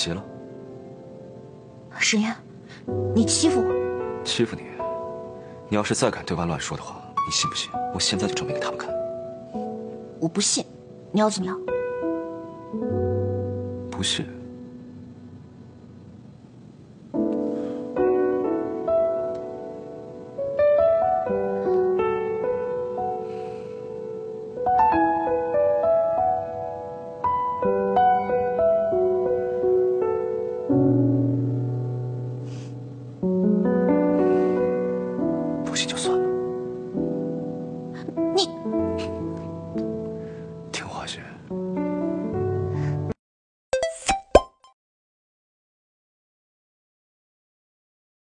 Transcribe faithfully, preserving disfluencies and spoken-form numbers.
急了？ 沈烟，你欺负我！ 欺负你？你要是再敢对外乱说的话，你信不信？我现在就证明给他们看。 我不信，你要怎么样？ 不信？不信就算。